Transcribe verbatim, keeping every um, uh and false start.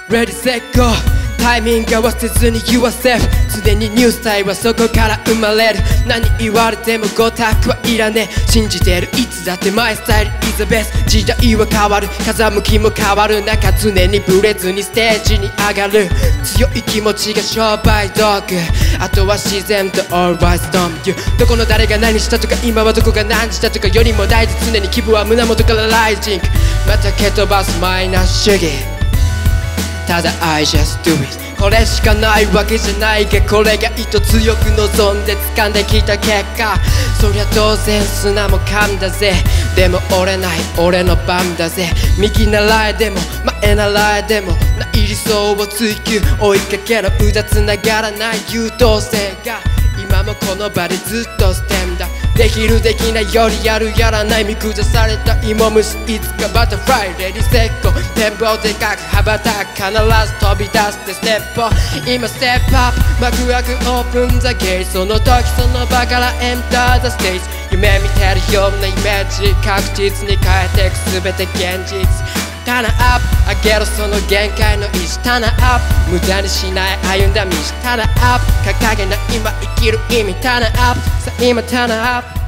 Ready set go タイミング合わせずに Yourself 常にニュースタイルはそこから生まれる何言われてもごたくはいらねえ信じてるいつだってマイスタイル is the best 時代は変わる風向きも変わる中常にブレずにステージに上がる強い気持ちが商売道具あとは自然と Always don't you どこの誰が何したとか今はどこが何したとかよりも大事常に気分は胸元からライジングまた蹴飛ばすマイナー主義ただ I just do it これしかないわけじゃないがこれが意図強く望んで掴んできた結果そりゃ当然砂も噛んだぜでも折れない俺の番だぜ右習えでも前習えでもない理想を追求追いかけろうだつながらない優等生が今もこの場でずっとステムだできるできないよりやるやらない見下された芋虫いつかバタフライレディセッコ展望でかく羽ばたく必ず飛び出してステップ今ステップアップ幕開くオープンザゲートその時その場からエンターザステージ夢見てるようなイメージ確実に変えてく全て現実ターンアップ上げろその限界の意志ターンアップ無駄にしない歩んだ道ターンアップ掲げない今生きる意味ターンアップさあ今ターンアップ